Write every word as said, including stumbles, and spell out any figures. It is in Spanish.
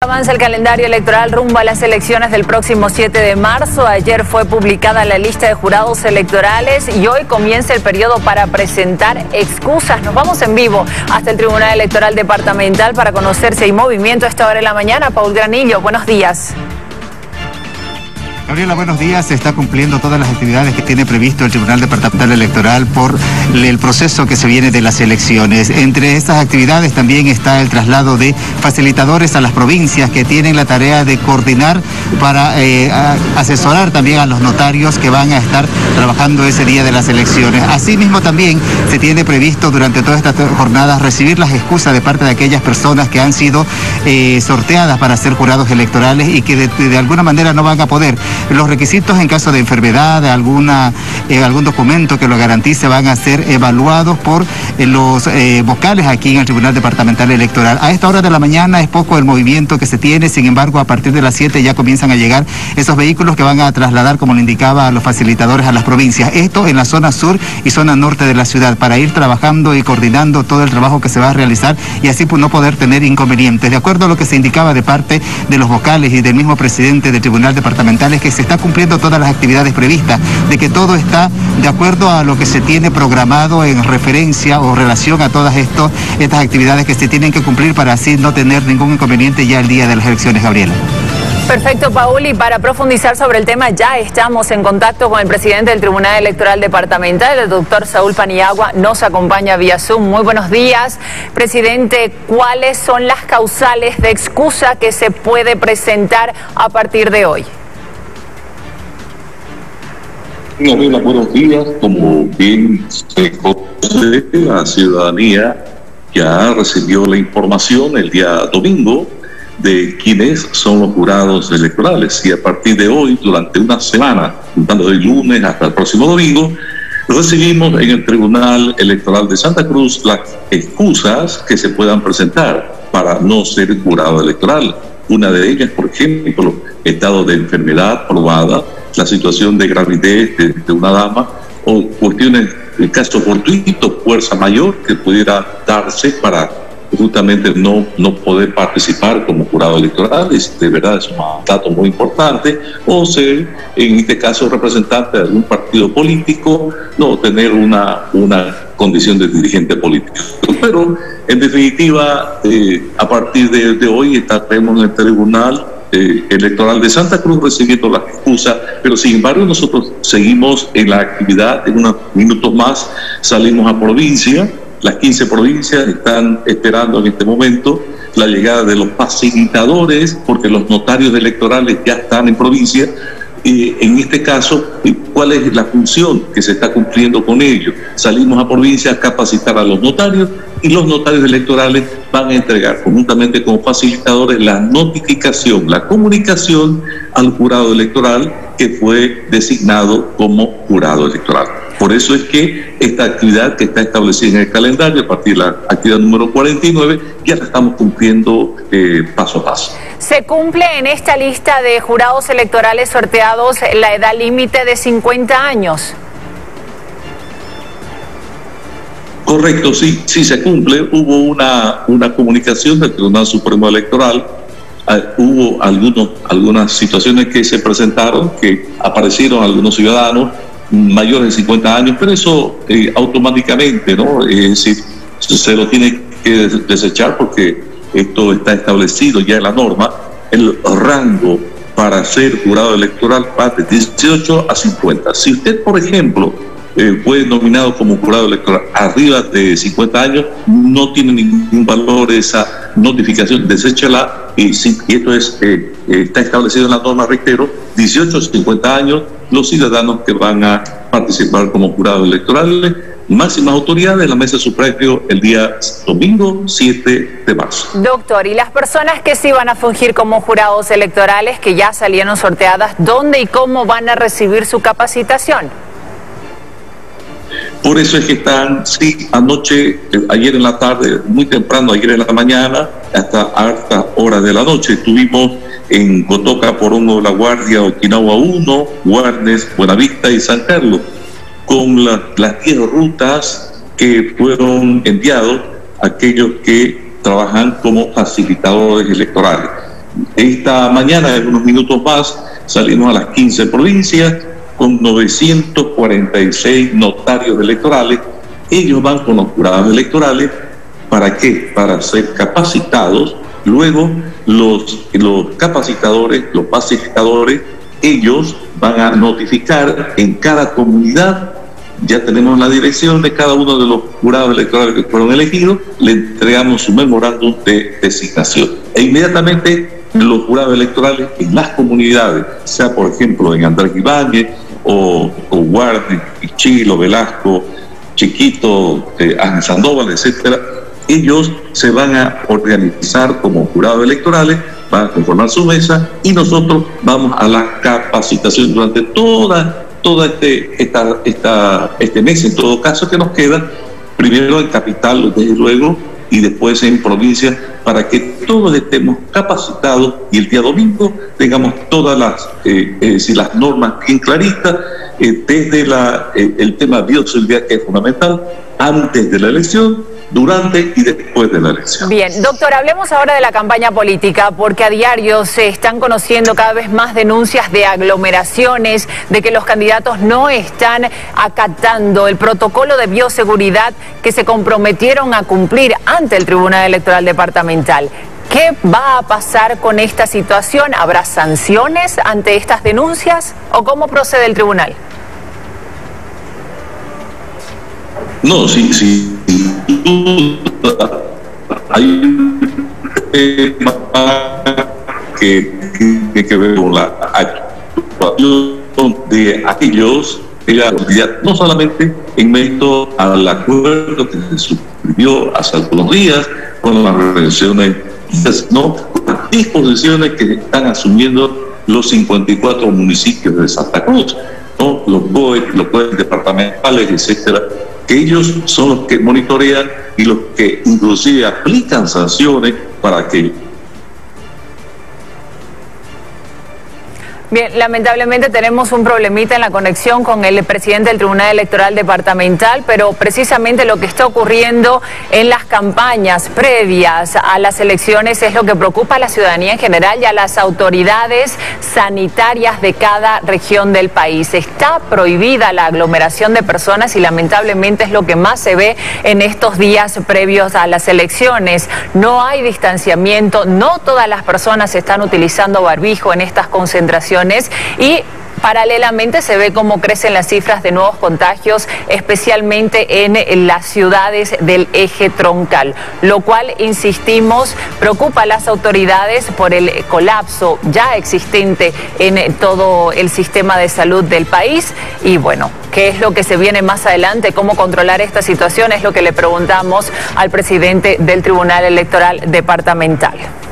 Avanza el calendario electoral rumbo a las elecciones del próximo siete de marzo. Ayer fue publicada la lista de jurados electorales y hoy comienza el periodo para presentar excusas. Nos vamos en vivo hasta el Tribunal Electoral Departamental para conocer si hay movimiento a esta hora de la mañana. Paul Granillo, buenos días. Gabriela, buenos días. Se está cumpliendo todas las actividades que tiene previsto el Tribunal Departamental Electoral por el proceso que se viene de las elecciones. Entre estas actividades también está el traslado de facilitadores a las provincias que tienen la tarea de coordinar para eh, asesorar también a los notarios que van a estar trabajando ese día de las elecciones. Asimismo también se tiene previsto durante todas estas jornadas recibir las excusas de parte de aquellas personas que han sido eh, sorteadas para ser jurados electorales y que de, de alguna manera no van a poder. Los requisitos en caso de enfermedad, de alguna, eh, algún documento que lo garantice van a ser evaluados por eh, los eh, vocales aquí en el Tribunal Departamental Electoral. A esta hora de la mañana es poco el movimiento que se tiene, sin embargo a partir de las siete ya comienzan a llegar esos vehículos que van a trasladar, como le indicaba, a los facilitadores a las provincias. Esto en la zona sur y zona norte de la ciudad, para ir trabajando y coordinando todo el trabajo que se va a realizar y así pues, no poder tener inconvenientes. De acuerdo a lo que se indicaba de parte de los vocales y del mismo presidente del Tribunal Departamental, es que se está cumpliendo todas las actividades previstas, de que todo está de acuerdo a lo que se tiene programado en referencia o relación a todas estos, estas actividades que se tienen que cumplir para así no tener ningún inconveniente ya el día de las elecciones, Gabriela. Perfecto, Paul, y para profundizar sobre el tema ya estamos en contacto con el presidente del Tribunal Electoral Departamental, el doctor Saúl Paniagua, nos acompaña vía Zoom. Muy buenos días, presidente. ¿Cuáles son las causales de excusa que se puede presentar a partir de hoy? Gabriela, buenos días. Como bien se conoce, la ciudadanía ya recibió la información el día domingo de quiénes son los jurados electorales, y a partir de hoy, durante una semana, contando del lunes hasta el próximo domingo, recibimos en el Tribunal Electoral de Santa Cruz las excusas que se puedan presentar para no ser jurado electoral. Una de ellas, por ejemplo, estado de enfermedad probada, la situación de gravidez de, de una dama, o cuestiones, el caso fortuito, fuerza mayor que pudiera darse para justamente no, no poder participar como jurado electoral. Es, de verdad es un dato muy importante. O ser, en este caso, representante de algún partido político, no tener una, una condición de dirigente político. Pero, en definitiva, eh, a partir de, de hoy estaremos en el Tribunal eh, Electoral de Santa Cruz recibiendo las excusas, pero sin embargo nosotros seguimos en la actividad. En unos minutos más salimos a provincia. Las quince provincias están esperando en este momento la llegada de los facilitadores, porque los notarios electorales ya están en provincia. Eh, en este caso, ¿cuál es la función que se está cumpliendo con ellos? Salimos a provincia a capacitar a los notarios, y los notarios electorales van a entregar conjuntamente con facilitadores la notificación, la comunicación al jurado electoral que fue designado como jurado electoral. Por eso es que esta actividad que está establecida en el calendario, a partir de la actividad número cuarenta y nueve, ya la estamos cumpliendo eh, paso a paso. ¿Se cumple en esta lista de jurados electorales sorteados la edad límite de cincuenta años? Correcto, sí, sí se cumple. Hubo una, una comunicación del Tribunal Supremo Electoral. Uh, hubo algunos, algunas situaciones que se presentaron, que aparecieron algunos ciudadanos mayores de cincuenta años, pero eso eh, automáticamente, ¿no? Es decir, se lo tiene que desechar porque esto está establecido ya en la norma. El rango para ser jurado electoral va de dieciocho a cincuenta. Si usted, por ejemplo, eh, fue nominado como jurado electoral arriba de cincuenta años, no tiene ningún valor esa notificación, deséchala. Y, sí, y esto es, eh, está establecido en la norma, reitero, dieciocho a cincuenta años, los ciudadanos que van a participar como jurados electorales, máximas autoridades de la mesa de sufragio el día domingo siete de marzo. Doctor, ¿y las personas que sí van a fungir como jurados electorales, que ya salieron sorteadas, dónde y cómo van a recibir su capacitación? Por eso es que están, sí, anoche, ayer en la tarde, muy temprano, ayer en la mañana, hasta altas horas de la noche, estuvimos en Cotoca, Porongo, La Guardia, Okinawa uno, Guarnes, Buenavista y San Carlos, con la, las diez rutas que fueron enviados a aquellos que trabajan como facilitadores electorales. Esta mañana, en unos minutos más, salimos a las quince provincias con novecientos cuarenta y seis notarios electorales. Ellos van con los jurados electorales. ¿Para qué? Para ser capacitados. Luego, los, los capacitadores, los pacificadores, ellos van a notificar en cada comunidad. Ya tenemos la dirección de cada uno de los jurados electorales que fueron elegidos, le entregamos su memorándum de designación. E inmediatamente los jurados electorales en las comunidades, sea por ejemplo en Andrés Ibáñez, o, o Guardi, Chilo, Velasco, Chiquito, eh, Ángel Sandoval, etcétera, ellos se van a organizar como jurados electorales, van a conformar su mesa y nosotros vamos a la capacitación durante toda todo este, esta, esta, este mes, en todo caso, que nos queda, primero en capital, desde luego, y después en provincia, para que todos estemos capacitados y el día domingo tengamos todas las, eh, es decir, las normas bien claritas, eh, desde la, eh, el tema bioseguridad, que es fundamental, antes de la elección, durante y después de la elección. Bien, doctor, hablemos ahora de la campaña política, porque a diario se están conociendo cada vez más denuncias de aglomeraciones, de que los candidatos no están acatando el protocolo de bioseguridad que se comprometieron a cumplir ante el Tribunal Electoral Departamental. ¿Qué va a pasar con esta situación? ¿Habrá sanciones ante estas denuncias o cómo procede el tribunal? No, sí, sí. Hay un tema que tiene que ver con la actuación de aquellos, no solamente en mérito al acuerdo que se suscribió hace algunos días con las organizaciones, sino con las disposiciones que están asumiendo los cincuenta y cuatro municipios de Santa Cruz, ¿no? Los B O E, los B O E departamentales, etcétera, que ellos son los que monitorean y los que inclusive aplican sanciones para que... Bien, lamentablemente tenemos un problemita en la conexión con el presidente del Tribunal Electoral Departamental, pero precisamente lo que está ocurriendo en las campañas previas a las elecciones es lo que preocupa a la ciudadanía en general y a las autoridades sanitarias de cada región del país. Está prohibida la aglomeración de personas y lamentablemente es lo que más se ve en estos días previos a las elecciones. No hay distanciamiento, no todas las personas están utilizando barbijo en estas concentraciones. Y paralelamente se ve cómo crecen las cifras de nuevos contagios, especialmente en las ciudades del eje troncal, lo cual, insistimos, preocupa a las autoridades por el colapso ya existente en todo el sistema de salud del país. Y bueno, ¿qué es lo que se viene más adelante? ¿Cómo controlar esta situación? Es lo que le preguntamos al presidente del Tribunal Electoral Departamental.